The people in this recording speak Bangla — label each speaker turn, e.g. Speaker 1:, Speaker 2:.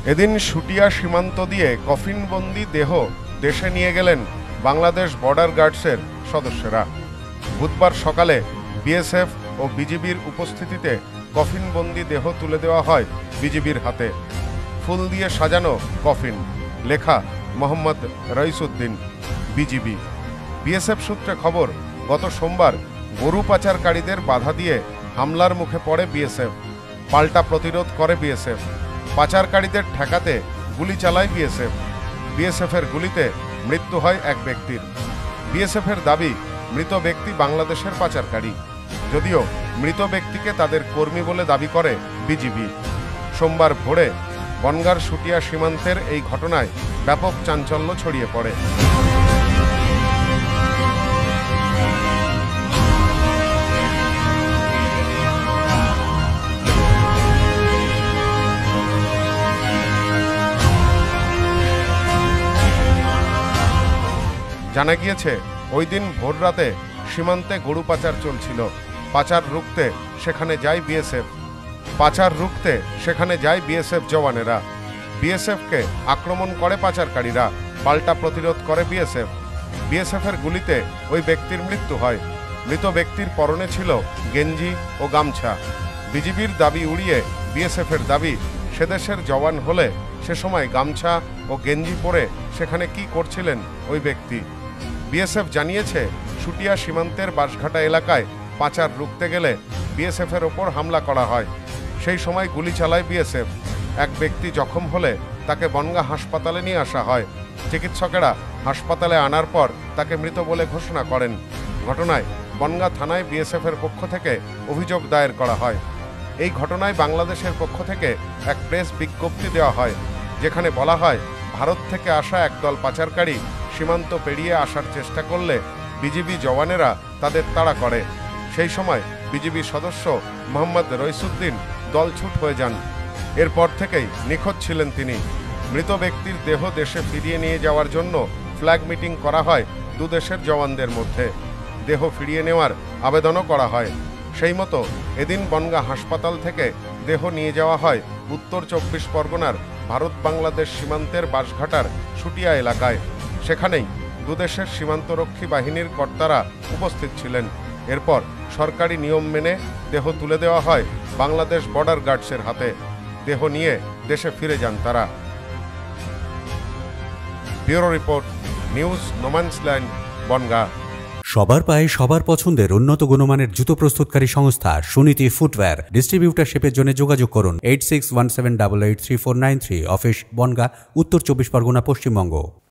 Speaker 1: এদিন শুটিয়া সীমান্ত দিয়ে কফিনবন্দি দেহ দেশে নিয়ে গেলেন বাংলাদেশ বর্ডার গার্ডসের সদস্যরা। বুধবার সকালে বিএসএফ ও বিজিবির উপস্থিতিতে কফিনবন্দি দেহ তুলে দেওয়া হয় বিজিবির হাতে। ফুল দিয়ে সাজানো কফিন, লেখা মোহাম্মদ রইসুদ্দিন, বিজিবি। বিএসএফ সূত্রে খবর, গত সোমবার গরু পাচারকারীদের বাধা দিয়ে হামলার মুখে পড়ে বিএসএফ। পাল্টা প্রতিরোধ করে বিএসএফ। পাচারকারীদের ঠেকাতে গুলি চালায় বিএসএফ। বিএসএফের গুলিতে মৃত্যু হয় এক ব্যক্তির। বিএসএফের দাবি, মৃত ব্যক্তি বাংলাদেশের পাচারকারী, যদিও মৃত ব্যক্তিকে তাদের কর্মী বলে দাবি করে বিজিবি। সোমবার ভোরে বনগাঁর শুটিয়া সীমান্তের এই ঘটনায় ব্যাপক চাঞ্চল্য ছড়িয়ে পড়ে। জানা গিয়েছে, ওই দিন ভোররাতে সীমান্তে গরু পাচার চলছিল। পাচার রুখতে সেখানে যায় বিএসএফ জওয়ানেরা। বিএসএফকে আক্রমণ করে পাচারকারীরা। পাল্টা প্রতিরোধ করে বিএসএফ। বিএসএফের গুলিতে ওই ব্যক্তির মৃত্যু হয়। মৃত ব্যক্তির পরনে ছিল গেঞ্জি ও গামছা। বিজিবির দাবি উড়িয়ে বিএসএফের দাবি, সেদেশের জওয়ান হলে সে সময় গামছা ও গেঞ্জি পরে সেখানে কি করছিলেন ওই ব্যক্তি। বিএসএফ জানিয়েছে, শুটিয়া সীমান্তের বাঁশঘাটা এলাকায় পাচার রুখতে গেলে বিএসএফের ওপর হামলা করা হয়। সেই সময় গুলি চালায় বিএসএফ। এক ব্যক্তি জখম হলে তাকে বনগাঁ হাসপাতালে নিয়ে আসা হয়। চিকিৎসকেরা হাসপাতালে আনার পর তাকে মৃত বলে ঘোষণা করেন। ঘটনায় বনগাঁ থানায় বিএসএফের পক্ষ থেকে অভিযোগ দায়ের করা হয়। এই ঘটনায় বাংলাদেশের পক্ষ থেকে এক প্রেস বিজ্ঞপ্তি দেওয়া হয়, যেখানে বলা হয়, ভারত থেকে আসা একদল পাচারকারী সীমান্ত পেরিয়ে আসার চেষ্টা করলে বিজিবি জওয়ানেরা তাদের তাড়া করে। সেই সময় বিজিবি সদস্য মোহাম্মদ রইসুদ্দিন দলছুট হয়ে যান। এরপর থেকেই নিখোঁজ ছিলেন তিনি। মৃত ব্যক্তির দেহ দেশে ফিরিয়ে নিয়ে যাওয়ার জন্য ফ্ল্যাগ মিটিং করা হয় দুদেশের জওয়ানদের মধ্যে। দেহ ফিরিয়ে নেওয়ার আবেদনও করা হয়। সেই মতো এদিন বনগাঁ হাসপাতাল থেকে দেহ নিয়ে যাওয়া হয় উত্তর 24 পরগনার ভারত বাংলাদেশ সীমান্তের বাঁশঘাটার শুটিয়া এলাকায়। সেখানেই দুদেশের সীমান্তরক্ষী বাহিনীর কর্তারা উপস্থিত ছিলেন। এরপর সরকারি নিয়ম মেনে দেহ তুলে দেওয়া হয় বাংলাদেশ বর্ডার গার্ডসের হাতে। দেহ নিয়ে দেশে ফিরে যান তারা। Bureau report, news no man's land, Bongaon.
Speaker 2: সবার পায়ে সবার পছন্দের উন্নত গুণমানের জুতো প্রস্তুতকারী সংস্থা সুনীতি ফুটওয়্যার। ডিস্ট্রিবিউটারশিপের জন্য যোগাযোগ করুন 8617883493। অফিস বনগাঁ, উত্তর 24 পরগনা, পশ্চিমবঙ্গ।